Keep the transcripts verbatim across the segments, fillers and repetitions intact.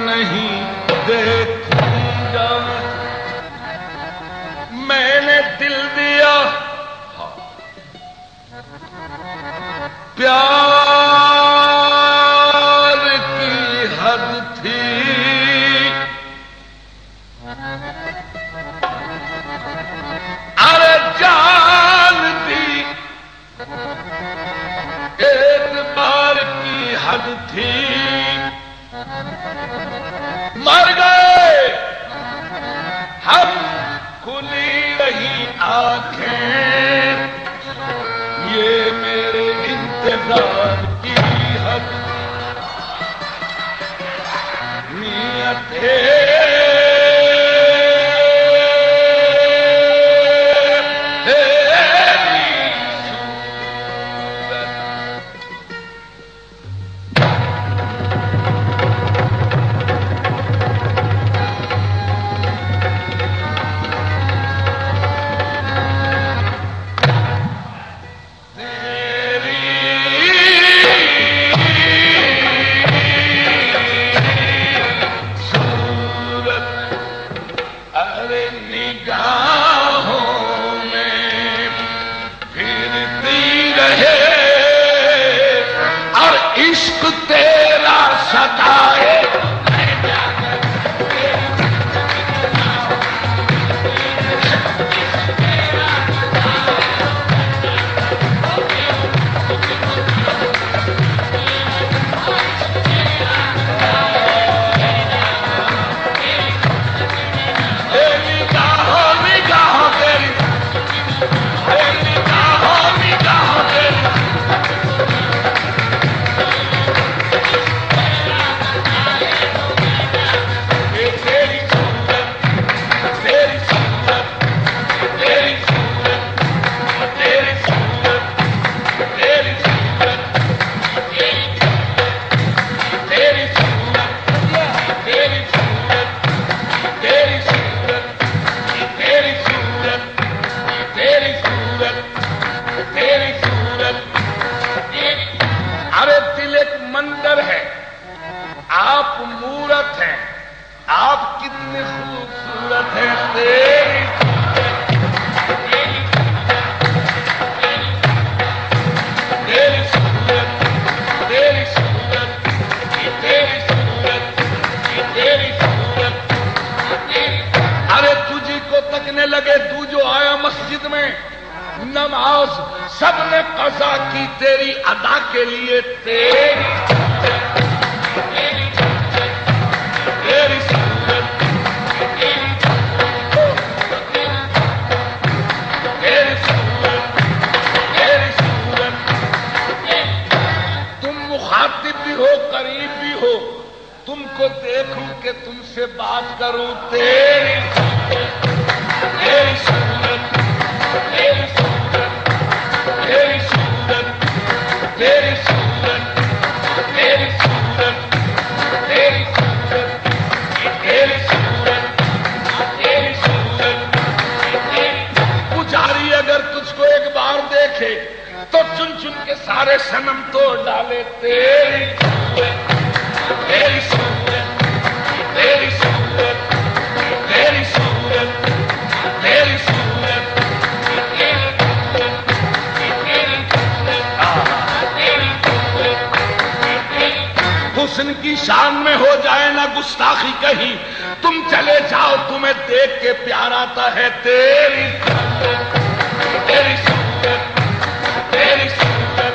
نہیں دیکھوں گا میں نے دل دیا پیار کی حد تھی ارے جان دی اعتبار کی حد تھی مر گئے ہم کھلی رہی آنکھیں یہ میرے انتظار کی حد نیت ہے نماز سب نے قضا کی تیری ادا کے لیے تیری تیری صورت تیری صورت تیری صورت تم مخاطب بھی ہو قریب بھی ہو تم کو دیکھوں کہ تم سے بات کروں تیری تیری صورت تیری صورت تیری صورت تیری صورت تیری صورت تیری صورت تیری صورت تیری صورت پجاری اگر تجھ کو ایک بار دیکھے تو چن چن کے سارے صنم توڑ ڈالے تیری صورت تیری صورت تیری صورت تیری صورت تیری صورت حسن کی شان میں ہو جائے نہ گستاخی کہیں تم چلے جاؤ تمہیں دیکھ کے پیار آتا ہے تیری تیری صورت تیری صورت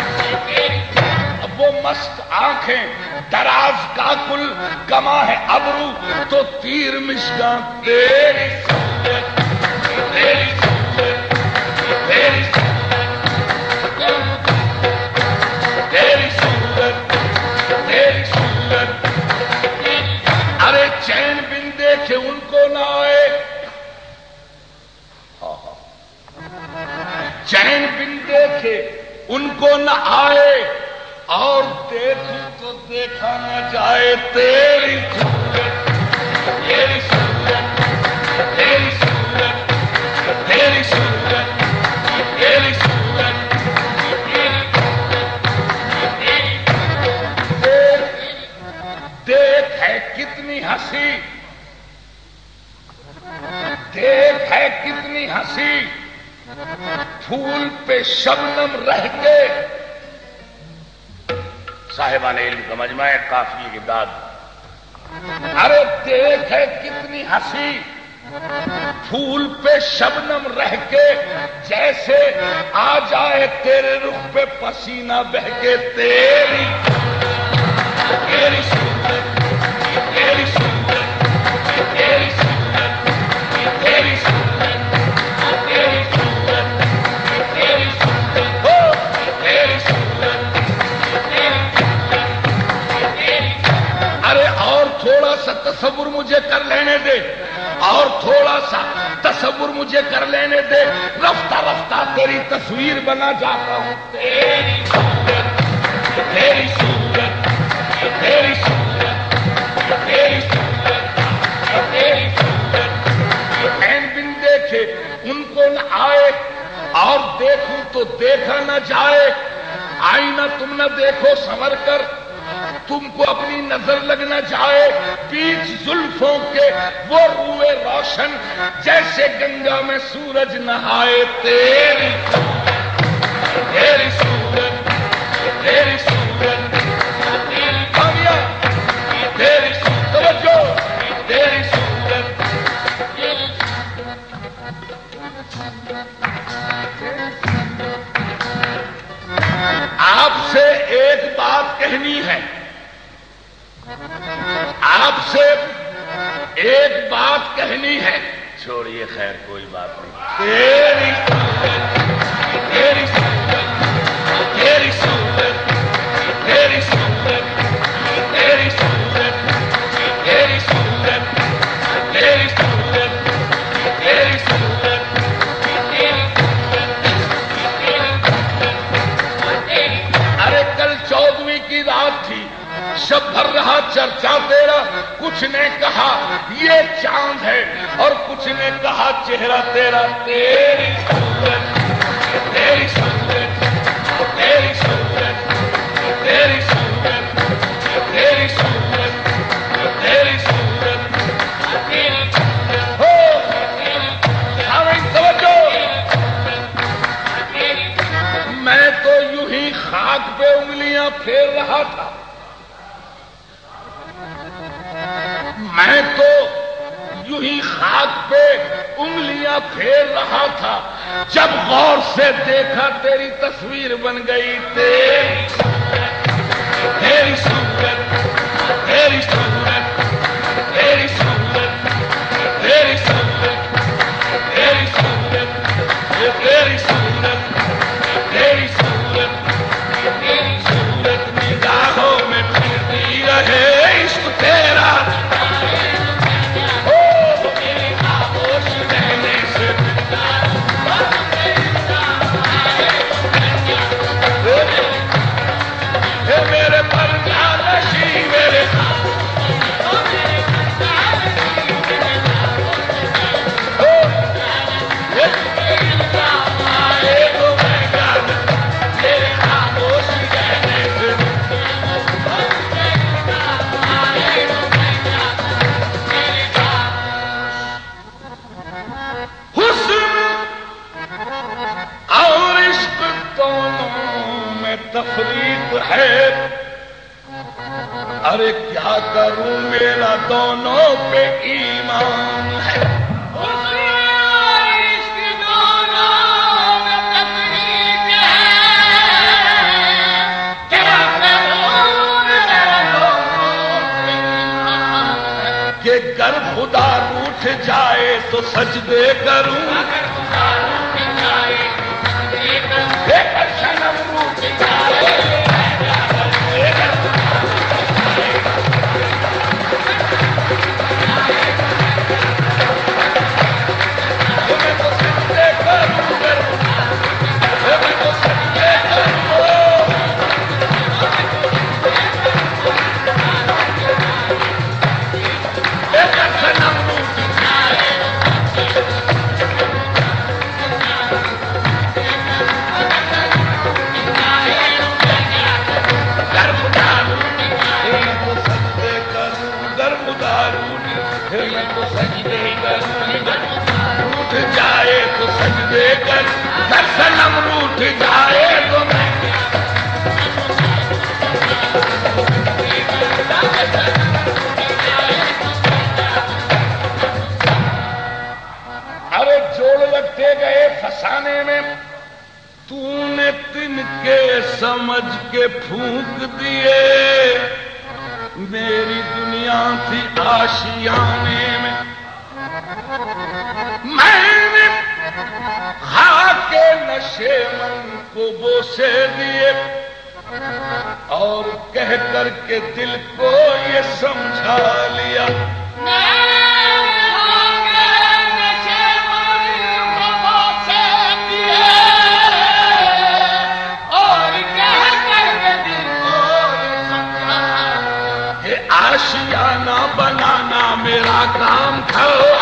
اب وہ مست آنکھیں دراز کا کل کما ہے ابرو تو تیر مشکاں تیری صورت تیری صورت تیری صورت تیری صورت تیری صورت ارے چین بن دیکھے ان کو نہ آئے چین بن دیکھے ان کو نہ آئے اور دیکھوں تو دیکھا نہ جائے تیری صورت تیری صورت تیری صورت تیری صورت تیری صورت دیکھ ہے کتنی ہنسی، دیکھ ہے کتنی ہنسی، پھول پہ شبنم رہ کے. صاحبان علم کا مجمع ہے، قافیے کی داد. ارے دیکھ ہے کتنی ہنسی، پھول پہ شبنم رہ کے، جیسے آ جائے تیرے رخ پہ پسینہ بہ کے. تیری تیری صورت، تیری صورت، تیری صورت، تیری صورت، تیری صورت، تیری صورت، ہو تیری صورت. ارے اور تھوڑا سا تصور مجھے کر لینے دے، اور تھوڑا سا تصور مجھے کر لینے دے، رفتہ رفتہ تیری تصویر بنا جاتا ہوں. تیری صورت، تیری صورت، تیری صورت، تیری صورت، تیری صورت. این بن دیکھے ان کو نہ آئے، اور دیکھوں تو دیکھا نہ جائے. آئینہ تم نہ دیکھو سنور کر، تم کو اپنی نظر لگ نہ جائے. بیچ زلفوں کے وہ روئے روشن، جیسے گنگا میں سورج نہائے. تیری تیری صورت، تیری صورت، تیری کامیاب، تیری صورت، توجہ، تیری صورت. آپ سے ایک بات کہنی ہے، آپ سے ایک بات کہنی ہے. چھوڑیے خیر کوئی بات نہیں. تیری تیری صورت، تیری صورت، تیری صورت، تیری صورت، تیری صورت، تیری صورت، تیری صورت. ارے کل چودویں کی رات تھی، شب بھر رہا چرچا تیرا. کچھ نے کہا یہ چاند ہے، اور کچھ نے کہا چہرہ تیرا. تیری صورت، تیری صورت، تیری صورت، تیری صورت، تیری صورت، تیری صورت. ہو توجہ. میں تو یوں ہی خاک پہ انگلیاں پھیر رہا تھا، میں تو یوں ہی خاک پہ انگلیاں پھیر رہا تھا، جب غور سے دیکھا تیری تصویر بن گئی. تیری تیری صورت، تیری صورت، تیری صورت، تیری صورت، تیری صورت، تیری صورت، تیری صورت، تیری صورت. نگاہوں میں پھرتی رہے عشق تیرا، میرے پر جانشی میرے تفریق ہے. ارے کیا کروں میرا دونوں پہ ایمان ہے. کہ گر خدا روٹھ جائے تو سجدے کروں، بخار تو سجدے کر اٹھ جائے تو سجدے کر در سنم روٹ جائے تو میں ارے جوڑ لگتے گئے پھنسانے میں تو نے تن کے سمجھ کے پھونک دیے میری دنیا تھی آشیانے میں میں نے خاک نشے من کو بوسے دیے اور کہہ کر کے دل کو یہ سمجھا لیا آشیانہ بنانا میرا کام تھا